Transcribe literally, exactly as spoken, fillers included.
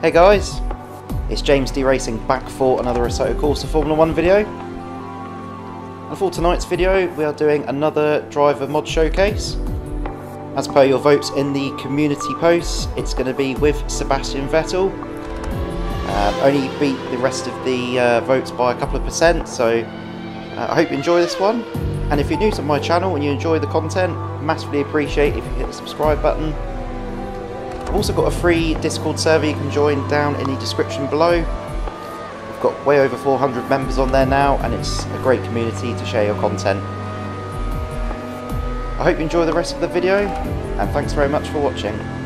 Hey guys, it's James D Racing back for another Assetto Corsa Formula one video. And for tonight's video we are doing another driver mod showcase. As per your votes in the community posts, it's going to be with Sebastian Vettel. Uh, only beat the rest of the uh, votes by a couple of percent, so uh, I hope you enjoy this one. And if you're new to my channel and you enjoy the content, massively appreciate if you hit the subscribe button. I've also got a free Discord server you can join down in the description below. We've got way over four hundred members on there now, and it's a great community to share your content. I hope you enjoy the rest of the video, and thanks very much for watching.